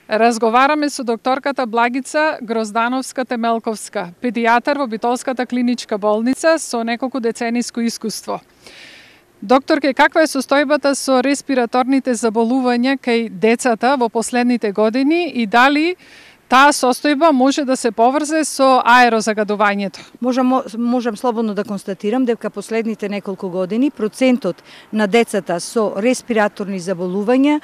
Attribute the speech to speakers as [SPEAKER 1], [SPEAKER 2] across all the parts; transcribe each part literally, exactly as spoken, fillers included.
[SPEAKER 1] Разговараме со докторката Благица Гроздановска-Темелковска, педијатар во Битолската клиничка болница со неколку децениско искуство. Докторке, каква е состојбата со респираторните заболувања кај децата во последните години и дали таа состојба може да се поврзе со аерозагадувањето?
[SPEAKER 2] Можам, можам слободно да констатирам дека последните неколку години процентот на децата со респираторни заболувања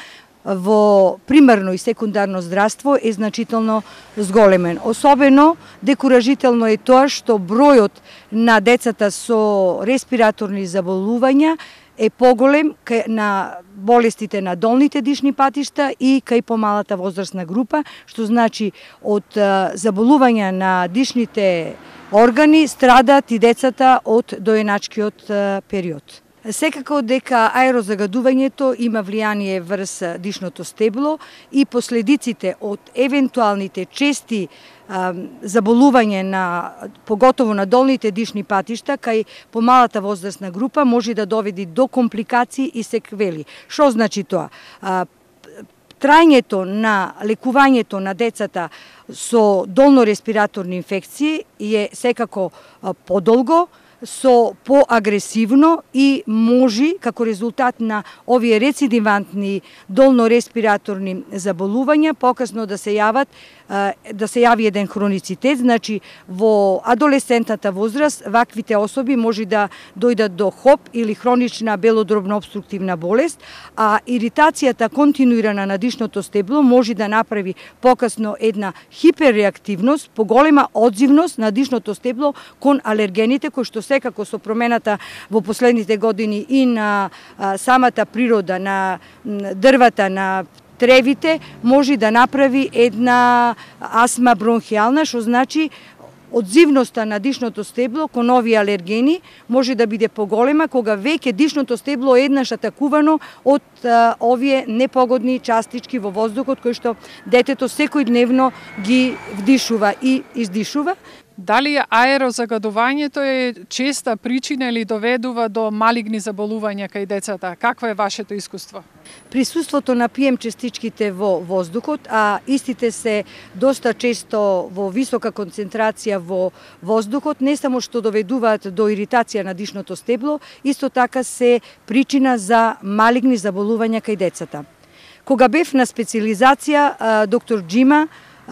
[SPEAKER 2] во примарно и секундарно здравство е значително зголемен. Особено декуражително е тоа што бројот на децата со респираторни заболувања е поголем на болестите на долните дишни патишта и кај помалата возрастна група, што значи од заболувања на дишните органи страдаат и децата од доеначкиот период. Секако дека аерозагадувањето има влијание врз дишното стебло и последиците од евентуалните чести а, заболување на поготово на долните дишни патишта кај помалата возрастна група може да доведи до компликации и секвели. Што значи тоа? А, Трајањето на лекувањето на децата со долно-респираторни инфекции е секако подолго, со поагресивно и може, како резултат на овие рецидивантни долно-респираторни заболувања, покасно да се јават да се јави еден хроницитет, значи во адолесцентната возраст ваквите особи може да дојдат до ХОП или хронична белодробна обструктивна болест, а иритацијата континуирана на дишното стебло може да направи покасно една хиперреактивност, поголема одзивност на дишното стебло кон алергените, кои што секако со промената во последните години и на а, самата природа, на дрвата, на тревите, може да направи една астма бронхијална, што значи одзивноста на дишното стебло кон овие алергени може да биде поголема кога веќе дишното стебло е еднаш атакувано од а, овие непогодни частички во воздухот кои што детето секојдневно ги вдишува и издишува.
[SPEAKER 1] Дали аерозагадувањето е честа причина или доведува до малигни заболувања кај децата? Какво е вашето искуство?
[SPEAKER 2] Присуството на пи ем частичките во воздухот, а истите се доста често во висока концентрација во воздухот, не само што доведуваат до иритација на дишното стебло, исто така се причина за малигни заболувања кај децата. Кога бев на специализација, доктор Джима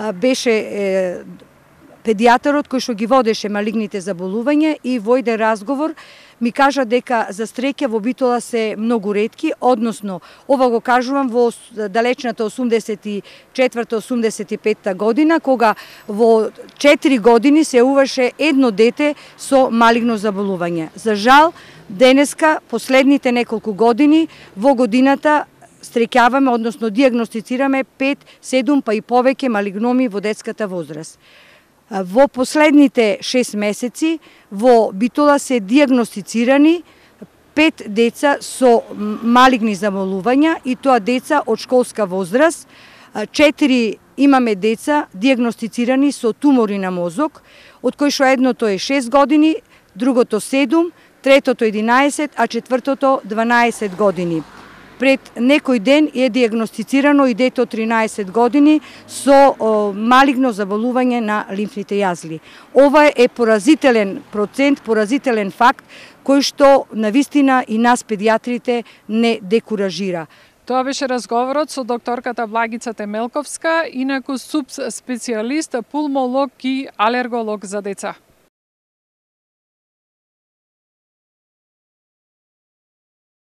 [SPEAKER 2] беше педијатарот кој што ги водеше малигните заболувања и во еден разговор ми кажа дека за среќа во Битола се многу ретки, односно ова го кажувам во далечната осумдесет и четврта осумдесет и петта година, кога во четири години се уваше едно дете со малигно заболување. За жал, денеска, последните неколку години, во годината среќаваме, односно дијагностицираме пет, седум па и повеќе малигноми во детската возраст. Во последните шест месеци во Битола се дијагностицирани пет деца со малигни заболувања и тоа деца од школска возраст. Четири имаме деца дијагностицирани со тумори на мозок, од кои што едното е шест години, другото седум, третото единаесет, а четвртото дванаесет години. Пред некој ден е дијагностицирано и дете од тринаесет години со о, малигно заболување на лимфните јазли. Ова е поразителен процент, поразителен факт, кој што навистина и нас педијатрите не декуражира.
[SPEAKER 1] Тоа беше разговорот со докторката Благица Темелковска, инаку субспецијалист, пулмолог и алерголог за деца.